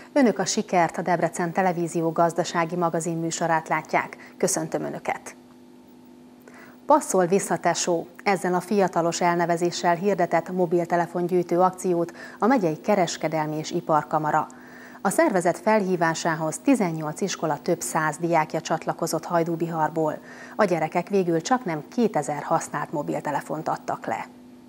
Önök a Sikert, a Debrecen Televízió gazdasági magazin műsorát látják. Köszöntöm Önöket! Passzol vissza tesó! Ezzel a fiatalos elnevezéssel hirdetett mobiltelefongyűjtő akciót a megyei kereskedelmi és iparkamara. A szervezet felhívásához 18 iskola több 100 diákja csatlakozott Hajdúbiharból. A gyerekek végül csaknem 2000 használt mobiltelefont adtak le.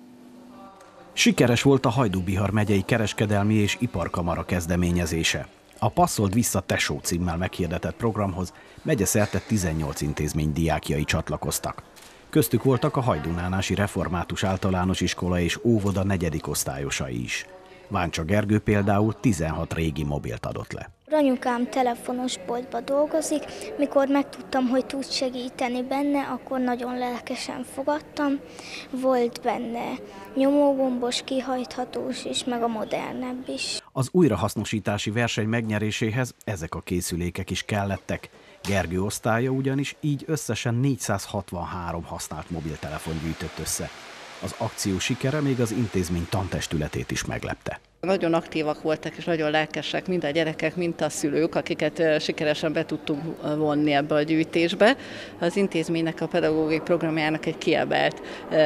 Sikeres volt a Hajdúbihar megyei kereskedelmi és iparkamara kezdeményezése. A Passzold vissza tesó címmel meghirdetett programhoz megyeszerte 18 intézmény diákjai csatlakoztak. Köztük voltak a Hajdúnánási Református Általános Iskola és óvoda 4. osztályosai is. Váncsa Gergő például 16 régi mobilt adott le. Anyukám telefonos boltba dolgozik, mikor megtudtam, hogy tud segíteni benne, akkor nagyon lelkesen fogadtam. Volt benne nyomógombos, kihajthatós is, meg a modernebb is. Az újrahasznosítási verseny megnyeréséhez ezek a készülékek is kellettek. Gergő osztálya ugyanis így összesen 463 használt mobiltelefon gyűjtött össze. Az akció sikere még az intézmény tantestületét is meglepte. Nagyon aktívak voltak és nagyon lelkesek mind a gyerekek, mind a szülők, akiket sikeresen be tudtunk vonni ebbe a gyűjtésbe. Az intézménynek a pedagógiai programjának egy kiemelt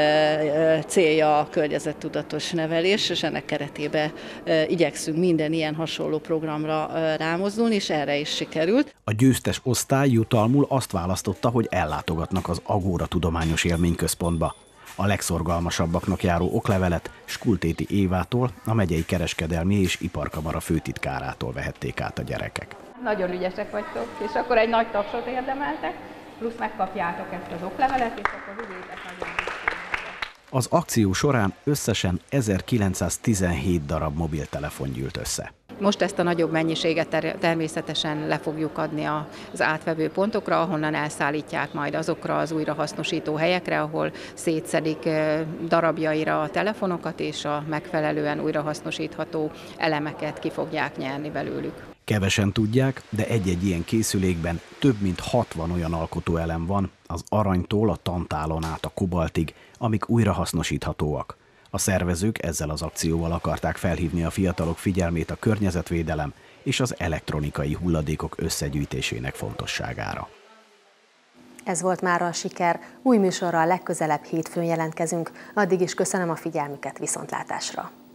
célja a környezettudatos nevelés, és ennek keretében igyekszünk minden ilyen hasonló programra rámozdulni, és erre is sikerült. A győztes osztály jutalmul azt választotta, hogy ellátogatnak az Agóra Tudományos Élményközpontba. A legszorgalmasabbaknak járó oklevelet Skultéti Évától, a megyei kereskedelmi és iparkamara főtitkárától vehették át a gyerekek. Nagyon ügyesek vagytok, és akkor egy nagy tapsot érdemeltek, plusz megkapjátok ezt az oklevelet, és akkor ügyétek nagyon büszkék. Az akció során összesen 1917 darab mobiltelefon gyűlt össze. Most ezt a nagyobb mennyiséget természetesen le fogjuk adni az átvevő pontokra, ahonnan elszállítják majd azokra az újrahasznosító helyekre, ahol szétszedik darabjaira a telefonokat, és a megfelelően újrahasznosítható elemeket ki fogják nyerni belőlük. Kevesen tudják, de egy-egy ilyen készülékben több mint 60 olyan alkotóelem van, az aranytól a tantálon át a kobaltig, amik újrahasznosíthatóak. A szervezők ezzel az akcióval akarták felhívni a fiatalok figyelmét a környezetvédelem és az elektronikai hulladékok összegyűjtésének fontosságára. Ez volt mára a Siker. Új műsorral legközelebb hétfőn jelentkezünk. Addig is köszönöm a figyelmüket, viszontlátásra!